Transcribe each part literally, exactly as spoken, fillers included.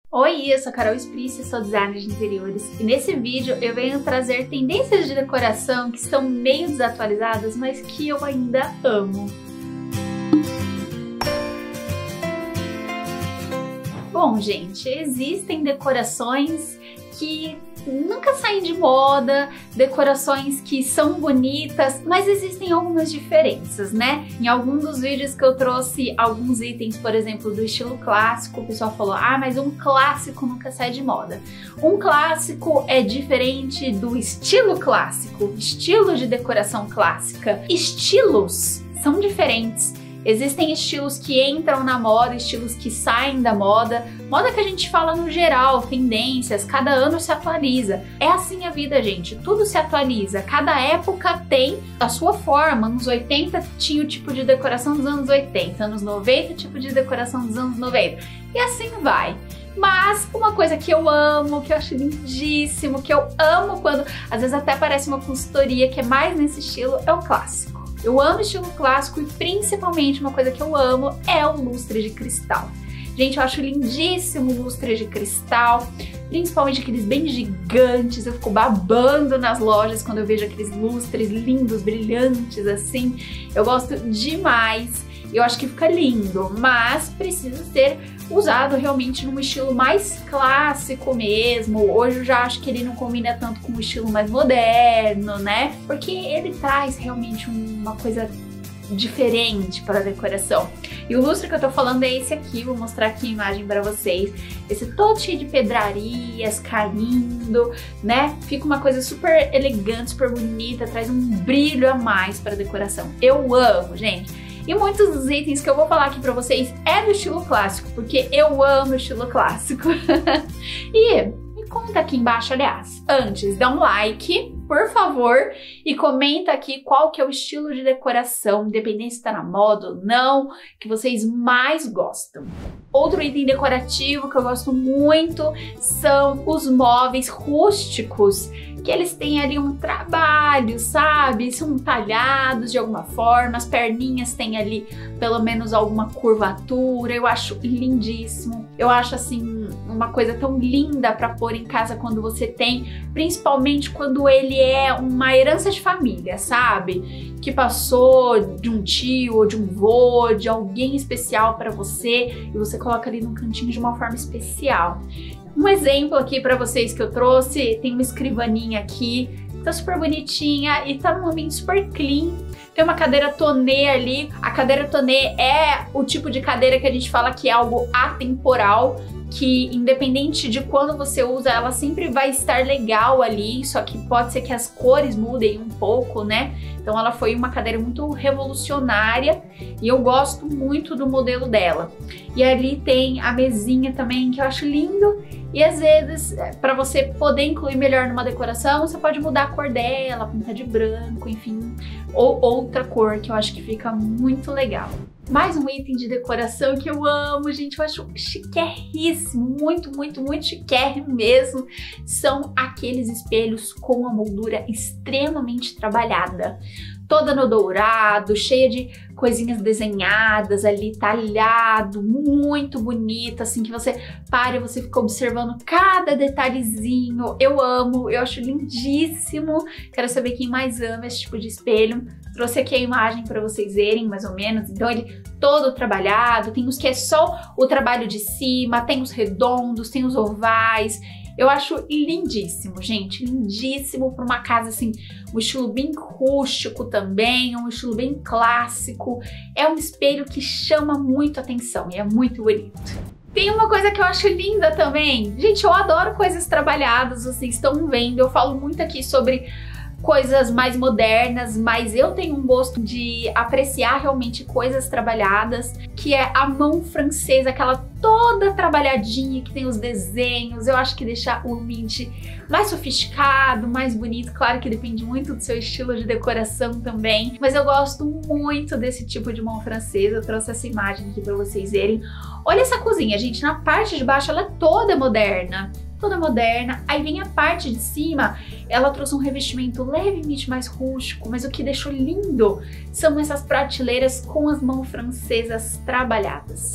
Oi, eu sou a Carol Esplice, sou designer de interiores e nesse vídeo eu venho trazer tendências de decoração que estão meio desatualizadas, mas que eu ainda amo. Bom, gente, existem decorações que nunca saem de moda, decorações que são bonitas, mas existem algumas diferenças, né? Em algum dos vídeos que eu trouxe alguns itens, por exemplo, do estilo clássico, o pessoal falou, ah, mas um clássico nunca sai de moda. Um clássico é diferente do estilo clássico, estilo de decoração clássica. Estilos são diferentes. Existem estilos que entram na moda, estilos que saem da moda. Moda que a gente fala no geral, tendências, cada ano se atualiza. É assim a vida, gente, tudo se atualiza. Cada época tem a sua forma. Anos oitenta tinha o tipo de decoração dos anos oitenta, anos noventa o tipo de decoração dos anos noventa. E assim vai. Mas uma coisa que eu amo, que eu acho lindíssimo, que eu amo quando, às vezes até parece uma consultoria que é mais nesse estilo, é o clássico. Eu amo estilo clássico e principalmente uma coisa que eu amo é o lustre de cristal. Gente, eu acho lindíssimo o lustre de cristal, principalmente aqueles bem gigantes. Eu fico babando nas lojas quando eu vejo aqueles lustres lindos, brilhantes assim. Eu gosto demais. Eu acho que fica lindo, mas precisa ser usado realmente num estilo mais clássico mesmo. Hoje eu já acho que ele não combina tanto com o estilo mais moderno, né? Porque ele traz realmente uma coisa diferente para a decoração. E o lustre que eu tô falando é esse aqui, vou mostrar aqui a imagem para vocês. Esse todo cheio de pedrarias, caindo, né? Fica uma coisa super elegante, super bonita, traz um brilho a mais para a decoração. Eu amo, gente. E muitos dos itens que eu vou falar aqui pra vocês é do estilo clássico, porque eu amo o estilo clássico. E me conta aqui embaixo, aliás, antes, dá um like, por favor, e comenta aqui qual que é o estilo de decoração, independente se tá na moda ou não, que vocês mais gostam. Outro item decorativo que eu gosto muito são os móveis rústicos, que eles têm ali um trabalho, sabe? São talhados de alguma forma, as perninhas têm ali pelo menos alguma curvatura. Eu acho lindíssimo. Eu acho assim uma coisa tão linda para pôr em casa quando você tem, principalmente quando ele é uma herança de família, sabe? Que passou de um tio ou de um vô, de alguém especial para você e você coloca ali num cantinho de uma forma especial. Um exemplo aqui para vocês que eu trouxe, tem uma escrivaninha aqui, tá super bonitinha e tá num ambiente super clean. Tem uma cadeira tonê ali. A cadeira tonê é o tipo de cadeira que a gente fala que é algo atemporal, que independente de quando você usa, ela sempre vai estar legal ali, só que pode ser que as cores mudem um pouco, né? Então ela foi uma cadeira muito revolucionária e eu gosto muito do modelo dela. E ali tem a mesinha também, que eu acho lindo. E às vezes, para você poder incluir melhor numa decoração, você pode mudar a cor dela, pintar de branco, enfim, ou outra cor que eu acho que fica muito legal. Mais um item de decoração que eu amo, gente, eu acho chiquérrimo, muito, muito, muito chiquérrimo mesmo, são aqueles espelhos com a moldura extremamente trabalhada. Toda no dourado, cheia de coisinhas desenhadas ali, talhado, muito bonito, assim, que você para e você fica observando cada detalhezinho. Eu amo, eu acho lindíssimo. Quero saber quem mais ama esse tipo de espelho. Trouxe aqui a imagem para vocês verem, mais ou menos. Então ele todo trabalhado, tem os que é só o trabalho de cima, tem os redondos, tem os ovais. Eu acho lindíssimo, gente, lindíssimo para uma casa assim, um estilo bem rústico também, um estilo bem clássico. É um espelho que chama muito atenção e é muito bonito. Tem uma coisa que eu acho linda também. Gente, eu adoro coisas trabalhadas, vocês estão vendo, eu falo muito aqui sobre coisas mais modernas, mas eu tenho um gosto de apreciar realmente coisas trabalhadas, que é a mão francesa, aquela toda trabalhadinha, que tem os desenhos. Eu acho que deixa o ambiente mais sofisticado, mais bonito. Claro que depende muito do seu estilo de decoração também, mas eu gosto muito desse tipo de mão francesa. Eu trouxe essa imagem aqui para vocês verem. Olha essa cozinha, gente, na parte de baixo ela é toda moderna. Toda moderna, aí vem a parte de cima, ela trouxe um revestimento levemente mais rústico, mas o que deixou lindo são essas prateleiras com as mãos francesas trabalhadas.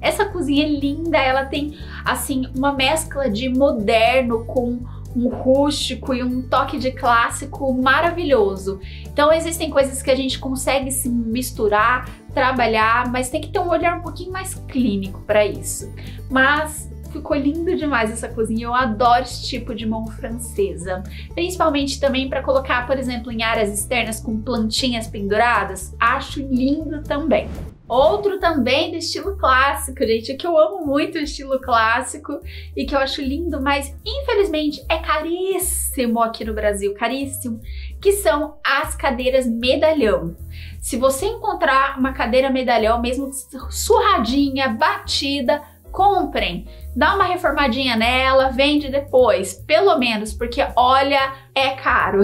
Essa cozinha é linda, ela tem assim uma mescla de moderno com um rústico e um toque de clássico maravilhoso. Então existem coisas que a gente consegue se misturar, trabalhar, mas tem que ter um olhar um pouquinho mais clínico para isso. Mas ficou lindo demais essa cozinha, eu adoro esse tipo de mão francesa. Principalmente também para colocar, por exemplo, em áreas externas com plantinhas penduradas, acho lindo também. Outro também do estilo clássico, gente, que eu amo muito o estilo clássico e que eu acho lindo, mas infelizmente é caríssimo aqui no Brasil, caríssimo, que são as cadeiras medalhão. Se você encontrar uma cadeira medalhão, mesmo surradinha, batida, comprem, dá uma reformadinha nela, vende depois, pelo menos, porque olha, é caro.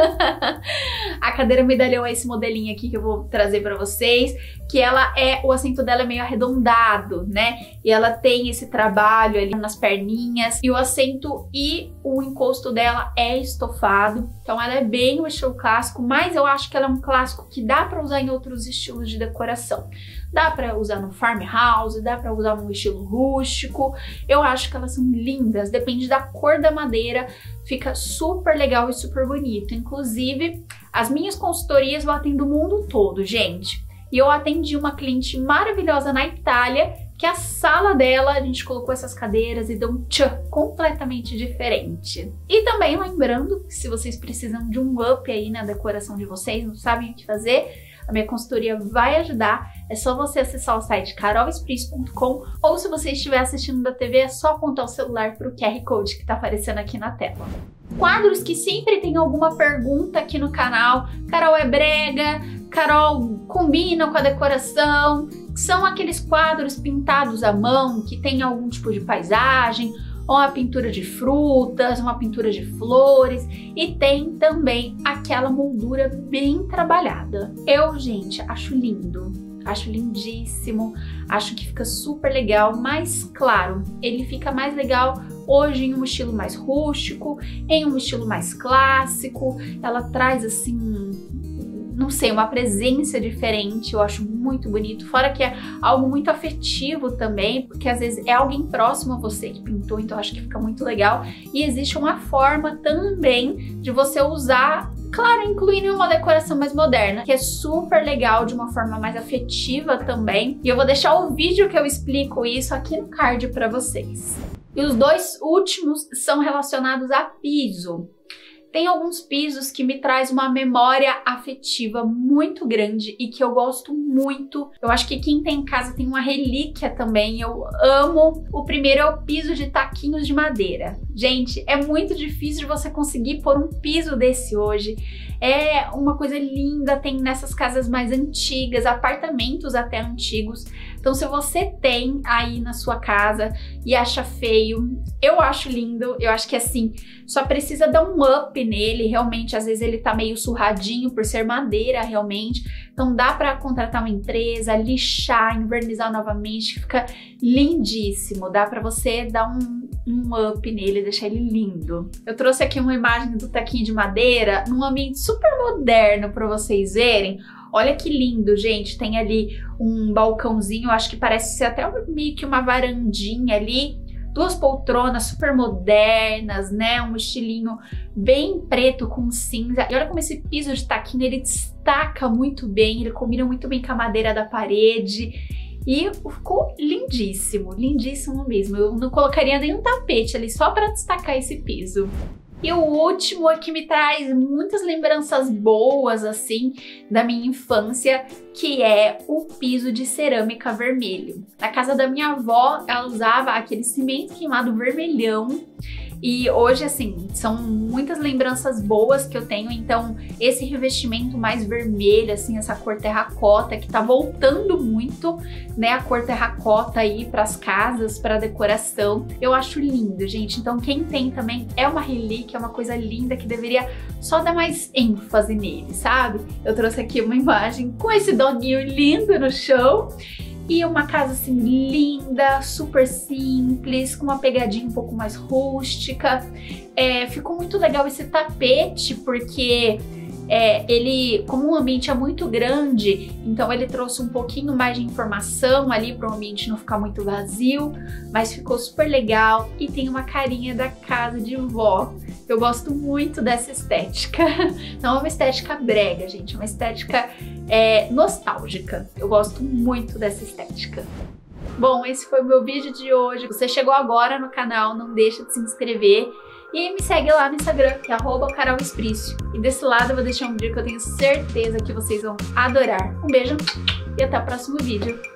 A cadeira medalhão é esse modelinho aqui que eu vou trazer para vocês, que ela é, o assento dela é meio arredondado, né? E ela tem esse trabalho ali nas perninhas, e o assento e o encosto dela é estofado, então ela é bem o estilo clássico, mas eu acho que ela é um clássico que dá para usar em outros estilos de decoração. Dá para usar no farmhouse, dá para usar no estilo rústico. Eu acho que elas são lindas, depende da cor da madeira, fica super legal e super bonito. Inclusive, as minhas consultorias eu atendo o mundo todo, gente. E eu atendi uma cliente maravilhosa na Itália, que a sala dela, a gente colocou essas cadeiras e deu um tchan completamente diferente. E também lembrando que se vocês precisam de um up aí na decoração de vocês, não sabem o que fazer, a minha consultoria vai ajudar. É só você acessar o site carol spritz ponto com, ou se você estiver assistindo da T V, é só apontar o celular para o Q R Code que está aparecendo aqui na tela. Quadros que sempre tem alguma pergunta aqui no canal. Carol, é brega? Carol, combina com a decoração? São aqueles quadros pintados à mão que tem algum tipo de paisagem, ou uma pintura de frutas, uma pintura de flores, e tem também aquela moldura bem trabalhada. Eu, gente, acho lindo, acho lindíssimo, acho que fica super legal, mas claro, ele fica mais legal hoje em um estilo mais rústico, em um estilo mais clássico. Ela traz assim, não sei, uma presença diferente, eu acho muito bonito, fora que é algo muito afetivo também, porque às vezes é alguém próximo a você que pintou, então eu acho que fica muito legal. E existe uma forma também de você usar, claro, incluindo uma decoração mais moderna, que é super legal, de uma forma mais afetiva também. E eu vou deixar o vídeo que eu explico isso aqui no card para vocês. E os dois últimos são relacionados a piso. Tem alguns pisos que me traz uma memória afetiva muito grande e que eu gosto muito. Eu acho que quem tem em casa tem uma relíquia também, eu amo. O primeiro é o piso de taquinhos de madeira. Gente, é muito difícil de você conseguir pôr um piso desse hoje. É uma coisa linda, tem nessas casas mais antigas, apartamentos até antigos. Então se você tem aí na sua casa e acha feio, eu acho lindo, eu acho que assim, só precisa dar um up nele, realmente, às vezes ele tá meio surradinho por ser madeira, realmente. Então dá pra contratar uma empresa, lixar, invernizar novamente, fica lindíssimo. Dá pra você dar um, um up nele, deixar ele lindo. Eu trouxe aqui uma imagem do taquinho de madeira num ambiente super moderno pra vocês verem. Olha que lindo, gente. Tem ali um balcãozinho, acho que parece ser até meio que uma varandinha ali. Duas poltronas super modernas, né? Um estilinho bem preto com cinza. E olha como esse piso de taquinho, ele destaca muito bem, ele combina muito bem com a madeira da parede. E ficou lindíssimo, lindíssimo mesmo. Eu não colocaria nenhum tapete ali só para destacar esse piso. E o último é que me traz muitas lembranças boas, assim, da minha infância, que é o piso de cerâmica vermelho. Na casa da minha avó, ela usava aquele cimento queimado vermelhão. E hoje, assim, são muitas lembranças boas que eu tenho, então esse revestimento mais vermelho, assim, essa cor terracota, que tá voltando muito, né, a cor terracota aí pras casas, pra decoração, eu acho lindo, gente. Então quem tem também é uma relíquia, é uma coisa linda que deveria só dar mais ênfase nele, sabe? Eu trouxe aqui uma imagem com esse doguinho lindo no chão. E uma casa assim linda, super simples, com uma pegadinha um pouco mais rústica. É, ficou muito legal esse tapete, porque É, ele, como o ambiente é muito grande, então ele trouxe um pouquinho mais de informação ali para o ambiente não ficar muito vazio, mas ficou super legal e tem uma carinha da casa de vó. Eu gosto muito dessa estética. Não é uma estética brega, gente, é uma estética é, nostálgica. Eu gosto muito dessa estética. Bom, esse foi o meu vídeo de hoje. Você chegou agora no canal, não deixa de se inscrever. E me segue lá no Instagram, que é arroba Carol Esprício. E desse lado eu vou deixar um vídeo que eu tenho certeza que vocês vão adorar. Um beijo e até o próximo vídeo.